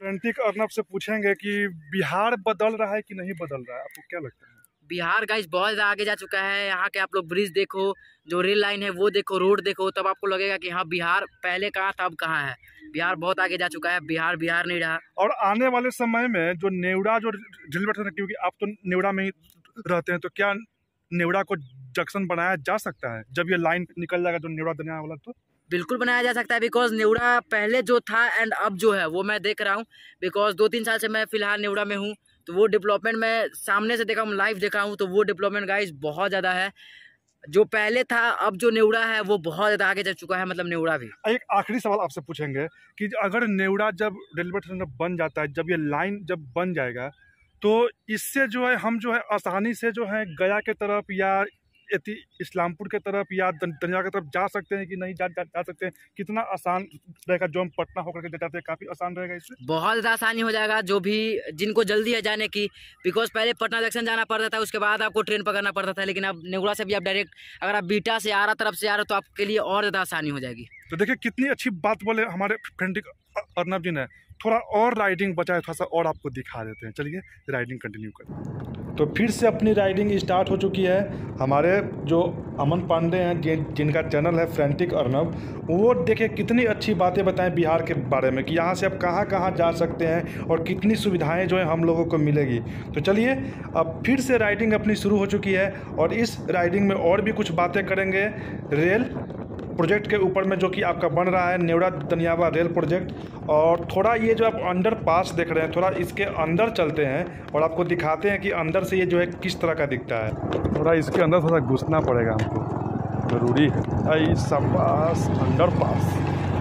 Frantic Arnab से पूछेंगे कि बिहार बदल रहा है कि नहीं बदल रहा है, आपको क्या लगता है? बिहार गाइस बहुत ज़्यादा आगे जा चुका है। यहाँ के आप लोग ब्रिज देखो, जो रेल लाइन है वो देखो, रोड देखो, तब आपको लगेगा कि हाँ बिहार पहले कहाँ था अब कहाँ है। बिहार बहुत आगे जा चुका है, बिहार बिहार नहीं रहा। और आने वाले समय में जो नेवड़ा जो रेलवे, क्योंकि आप तो नेवड़ा में ही रहते हैं, तो क्या नेवड़ा को जंक्शन बनाया जा सकता है जब ये लाइन निकल जाएगा जो नेवड़ा दनिया वाला? तो बिल्कुल बनाया जा सकता है, बिकॉज नेवड़ा पहले जो था एंड अब जो है वो मैं देख रहा हूँ। बिकॉज 2-3 साल से मैं फिलहाल नेवड़ा में हूँ, तो वो डेवलपमेंट मैं सामने से देखा हूँ, लाइव देखा हूँ। तो वो डेवलपमेंट गाइस बहुत ज़्यादा है। जो पहले था अब जो नेवड़ा है वो बहुत ज़्यादा आगे जा चुका है, मतलब नेवड़ा भी। एक आखिरी सवाल आपसे पूछेंगे कि अगर नेवड़ा जब रेलवे स्टेशन बन जाता है, जब ये लाइन जब बन जाएगा, तो इससे जो है हम जो है आसानी से जो है गया के तरफ या इस्लामपुर के तरफ या दनिया की तरफ जा सकते हैं कि नहीं जा सकते हैं? कितना आसान रहेगा? जो हम पटना होकर के जाते हैं काफ़ी आसान रहेगा, इससे बहुत ज़्यादा आसानी हो जाएगा जो भी जिनको जल्दी है जाने की। बिकॉज पहले पटना जंक्शन जाना पड़ता था, उसके बाद आपको ट्रेन पकड़ना पड़ता था, लेकिन अब नेवड़ा से भी आप डायरेक्ट अगर आप बीटा से आरा तरफ से आ रहे हो तो आपके लिए और ज़्यादा आसानी हो जाएगी। तो देखिए कितनी अच्छी बात बोले हमारे फ्रेंटिक अर्नब जी ने। थोड़ा और राइडिंग बचा है, थोड़ा सा और आपको दिखा देते हैं, चलिए राइडिंग कंटिन्यू करें। तो फिर से अपनी राइडिंग स्टार्ट हो चुकी है। हमारे जो अमन पांडे हैं जिनका चैनल है फ्रेंटिक अर्नब, वो देखिए कितनी अच्छी बातें बताएं बिहार के बारे में कि यहाँ से आप कहाँ कहाँ जा सकते हैं और कितनी सुविधाएं जो है हम लोगों को मिलेगी। तो चलिए अब फिर से राइडिंग अपनी शुरू हो चुकी है और इस राइडिंग में और भी कुछ बातें करेंगे रेल प्रोजेक्ट के ऊपर में, जो कि आपका बन रहा है नेवड़ा दनियावा रेल प्रोजेक्ट। और थोड़ा ये जो आप अंडर पास देख रहे हैं, थोड़ा इसके अंदर चलते हैं और आपको दिखाते हैं कि अंदर से ये जो है किस तरह का दिखता है। थोड़ा इसके अंदर थोड़ा घुसना पड़ेगा हमको, ज़रूरी है। शाबाश, अंडर पास।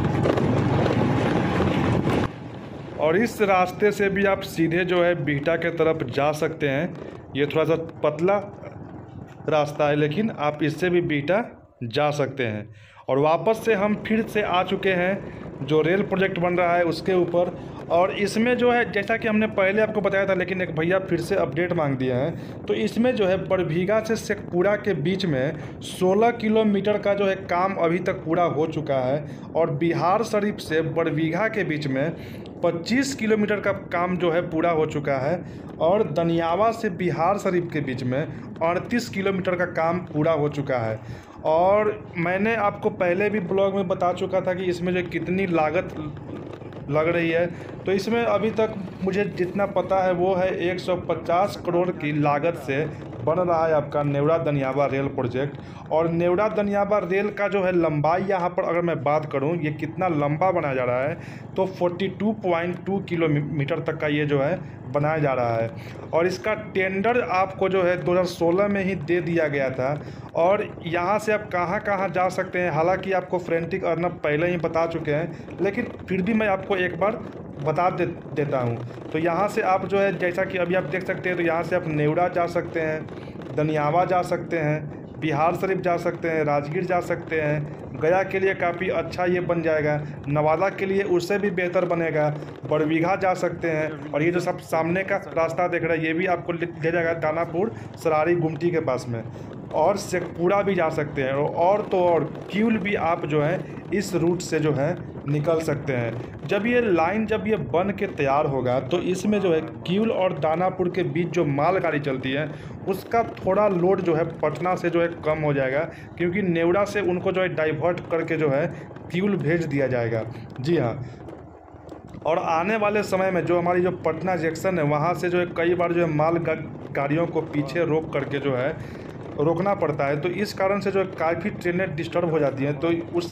और इस रास्ते से भी आप सीधे जो है बिहटा के तरफ जा सकते हैं। ये थोड़ा सा पतला रास्ता है, लेकिन आप इससे भी बिहटा जा सकते हैं। और वापस से हम फिर से आ चुके हैं जो रेल प्रोजेक्ट बन रहा है उसके ऊपर। और इसमें जो है जैसा कि हमने पहले आपको बताया था, लेकिन एक भैया फिर से अपडेट मांग दिया है, तो इसमें जो है बड़भीगा से शेखपुरा के बीच में 16 किलोमीटर का जो है काम अभी तक पूरा हो चुका है। और बिहार शरीफ से बड़भीगा के बीच में 25 किलोमीटर का काम जो है पूरा हो चुका है। और दनियावा से बिहार शरीफ के बीच में 38 किलोमीटर का काम पूरा हो चुका है। और मैंने आपको पहले भी ब्लॉग में बता चुका था कि इसमें जो कितनी लागत लग रही है। तो इसमें अभी तक मुझे जितना पता है वो है 150 करोड़ की लागत से बन रहा है आपका नेवड़ा दनियावा रेल प्रोजेक्ट। और नेवड़ा दनियावा रेल का जो है लंबाई यहाँ पर अगर मैं बात करूँ ये कितना लंबा बनाया जा रहा है, तो 42.2 किलोमीटर तक का ये जो है बनाया जा रहा है। और इसका टेंडर आपको जो है 2016 में ही दे दिया गया था। और यहाँ से आप कहाँ कहाँ जा सकते हैं, हालांकि आपको फ्रेंटिक अर्नब पहले ही बता चुके हैं, लेकिन फिर भी मैं आपको एक बार बता देता हूँ। तो यहाँ से आप जो है जैसा कि अभी आप देख सकते हैं, तो यहाँ से आप नेवड़ा जा सकते हैं, दनियावा जा सकते हैं, बिहार शरीफ जा सकते हैं, राजगीर जा सकते हैं। गया के लिए काफ़ी अच्छा ये बन जाएगा, नवादा के लिए उससे भी बेहतर बनेगा, बड़भीगा जा सकते हैं। और ये जो सब सामने का रास्ता देख रहे हैं ये भी आपको ले जाएगा दानापुर सरारी गुमटी के पास में। और शेखपुरा भी जा सकते हैं। और तो और किउल भी आप जो है इस रूट से जो है निकल सकते हैं। जब ये लाइन जब ये बन के तैयार होगा तो इसमें जो है किउल और दानापुर के बीच जो मालगाड़ी चलती है उसका थोड़ा लोड जो है पटना से जो है कम हो जाएगा, क्योंकि नेवड़ा से उनको जो है डाइवर्ट करके जो है किउल भेज दिया जाएगा। जी हाँ। और आने वाले समय में जो हमारी जो पटना जंक्शन है वहाँ से जो है कई बार जो है माल गाड़ियों को पीछे रोक करके जो है रोकना पड़ता है। तो इस कारण से जो काफ़ी ट्रेनें डिस्टर्ब हो जाती हैं।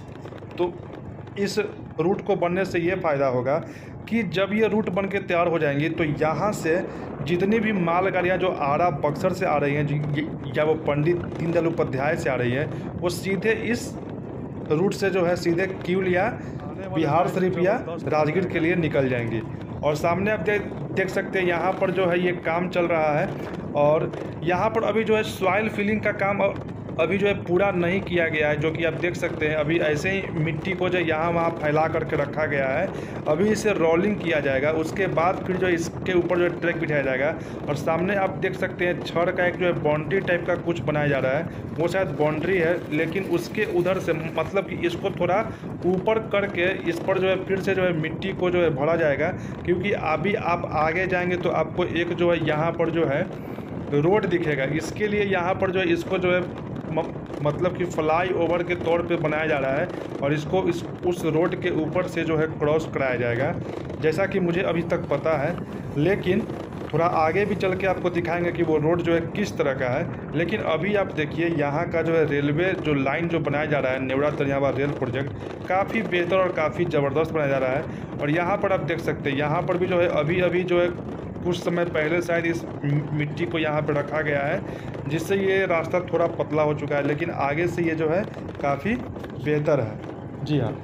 तो इस रूट को बनने से ये फ़ायदा होगा कि जब ये रूट बन के तैयार हो जाएंगी तो यहाँ से जितनी भी मालगाड़ियाँ जो आरा बक्सर से आ रही हैं या वो पंडित दीनदयाल उपाध्याय से आ रही है, वो सीधे इस रूट से जो है सीधे किउल या बिहार शरीफ या राजगीर के लिए निकल जाएंगी। और सामने आप देख सकते हैं यहाँ पर जो है ये काम चल रहा है। और यहाँ पर अभी जो है सॉइल फिलिंग का काम अभी जो है पूरा नहीं किया गया है, जो कि आप देख सकते हैं अभी ऐसे ही मिट्टी को जो यहाँ वहाँ फैला करके रखा गया है। अभी इसे रोलिंग किया जाएगा, उसके बाद फिर जो इसके ऊपर जो है ट्रैक बिठाया जाएगा। और सामने आप देख सकते हैं छड़ का एक जो है बाउंड्री टाइप का कुछ बनाया जा रहा है, वो शायद बाउंड्री है, लेकिन उसके उधर से मतलब कि इसको थोड़ा ऊपर करके इस पर जो है फिर से जो है मिट्टी को जो है भरा जाएगा। क्योंकि अभी आप आगे जाएंगे तो आपको एक जो है यहाँ पर जो है रोड दिखेगा, इसके लिए यहाँ पर जो है इसको जो है मतलब कि फ्लाई ओवर के तौर पे बनाया जा रहा है और इसको उस रोड के ऊपर से जो है क्रॉस कराया जाएगा, जैसा कि मुझे अभी तक पता है। लेकिन थोड़ा आगे भी चल के आपको दिखाएंगे कि वो रोड जो है किस तरह का है। लेकिन अभी आप देखिए यहाँ का जो है रेलवे जो लाइन जो बनाया जा रहा है, नेवरा दनियावा रेल प्रोजेक्ट, काफ़ी बेहतर और काफ़ी ज़बरदस्त बनाया जा रहा है। और यहाँ पर आप देख सकते हैं यहाँ पर भी जो है अभी जो है कुछ समय पहले शायद इस मिट्टी को यहाँ पर रखा गया है, जिससे ये रास्ता थोड़ा पतला हो चुका है, लेकिन आगे से ये जो है काफ़ी बेहतर है। जी हाँ,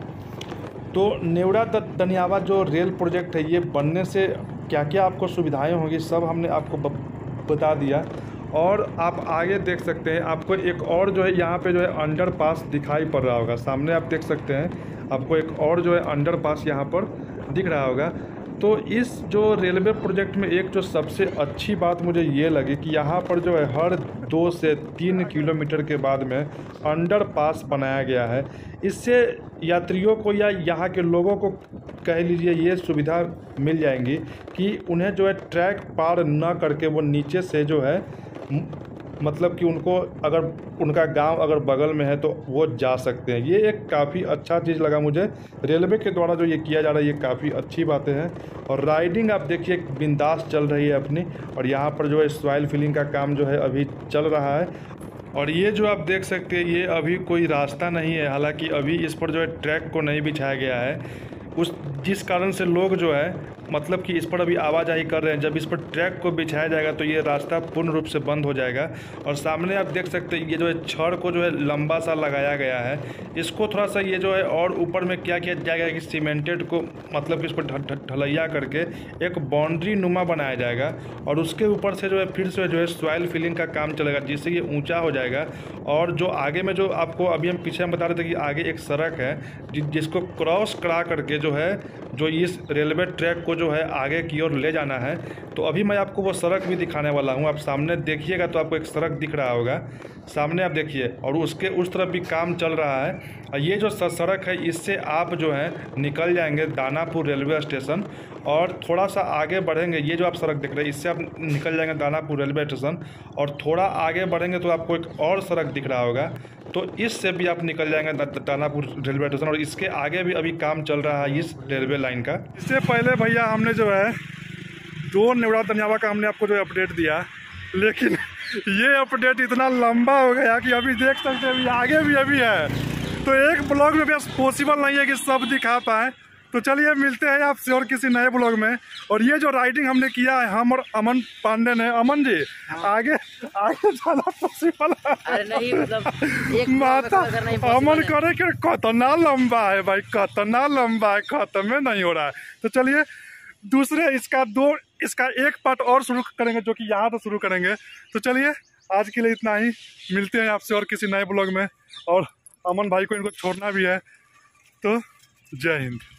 तो नेवरा दनियावा जो रेल प्रोजेक्ट है, ये बनने से क्या क्या आपको सुविधाएं होंगी सब हमने आपको बता दिया। और आप आगे देख सकते हैं आपको एक और जो है यहाँ पे जो है अंडरपास दिखाई पड़ रहा होगा। सामने आप देख सकते हैं आपको एक और जो है अंडरपास यहाँ पर दिख रहा होगा। तो इस जो रेलवे प्रोजेक्ट में एक जो सबसे अच्छी बात मुझे ये लगी कि यहाँ पर जो है हर 2 से 3 किलोमीटर के बाद में अंडरपास बनाया गया है। इससे यात्रियों को या यहाँ के लोगों को कह लीजिए ये सुविधा मिल जाएंगी कि उन्हें जो है ट्रैक पार न करके वो नीचे से जो है मतलब कि उनको अगर उनका गांव अगर बगल में है तो वो जा सकते हैं। ये एक काफ़ी अच्छा चीज़ लगा मुझे, रेलवे के द्वारा जो ये किया जा रहा है ये काफ़ी अच्छी बातें हैं। और राइडिंग आप देखिए बिंदास चल रही है अपनी, और यहाँ पर जो है सॉइल फिलिंग का काम जो है अभी चल रहा है। और ये जो आप देख सकते हैं ये अभी कोई रास्ता नहीं है, हालांकि अभी इस पर जो है ट्रैक को नहीं बिछाया गया है, जिस कारण से लोग जो है मतलब कि इस पर अभी आवाजाही कर रहे हैं। जब इस पर ट्रैक को बिछाया जाएगा तो ये रास्ता पूर्ण रूप से बंद हो जाएगा। और सामने आप देख सकते हैं ये जो है छड़ को जो है लंबा सा लगाया गया है, इसको थोड़ा सा ये जो है और ऊपर में क्या किया जाएगा कि सीमेंटेड को मतलब कि इस पर ढलैया करके एक बाउंड्री नुमा बनाया जाएगा, और उसके ऊपर से जो है फिर से जो है सॉइल फिलिंग का काम चलेगा, जिससे ये ऊँचा हो जाएगा। और जो आगे में जो आपको अभी हम पीछे हम बता रहे थे कि आगे एक सड़क है जिसको क्रॉस करा करके जो है जो इस रेलवे ट्रैक को जो है आगे की ओर ले जाना है। तो अभी मैं आपको वो सड़क भी दिखाने वाला हूँ। आप सामने देखिएगा तो आपको एक सड़क दिख रहा होगा, सामने आप देखिए, और उसके उस तरफ भी काम चल रहा है। और ये जो सड़क है इससे आप जो है निकल जाएंगे दानापुर रेलवे स्टेशन, और थोड़ा सा आगे बढ़ेंगे, ये जो आप सड़क देख रहे हैं इससे आप निकल जाएंगे दानापुर रेलवे स्टेशन, और थोड़ा आगे बढ़ेंगे तो आपको एक और सड़क दिख रहा होगा, तो इससे भी आप निकल जाएंगे दानापुर रेलवे स्टेशन। और इसके आगे भी अभी काम चल रहा है इस रेलवे लाइन का। इससे पहले भैया हमने जो है 2 नेवरा दनियावा का हमने आपको जो अपडेट दिया, लेकिन ये अपडेट इतना लंबा हो गया कि अभी देख सकते हैं अभी आगे भी अभी है, तो एक ब्लॉग में भी पॉसिबल नहीं है कि सब दिखा पाए। तो चलिए मिलते हैं आपसे और किसी नए ब्लॉग में। और ये जो राइडिंग हमने किया है हम और अमन पांडे ने, अमन जी आगे आगे जाना पॉसिबल है? अरे नहीं, मतलब एक माता अमन करे कि कितना लंबा है भाई, कितना लंबा है, खत्म में नहीं हो रहा है। तो चलिए दूसरे इसका एक पार्ट और शुरू करेंगे, जो कि यहाँ से शुरू करेंगे। तो चलिए आज के लिए इतना ही, मिलते हैं आपसे और किसी नए ब्लॉग में। और अमन भाई को इनको छोड़ना भी है, तो जय हिंद।